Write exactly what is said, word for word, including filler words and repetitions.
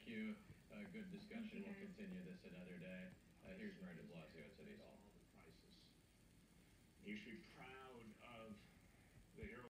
you. Uh, good discussion. You We'll guys. continue this another day. Uh, here's Mayor de Blasio at City Hall. You should be proud of the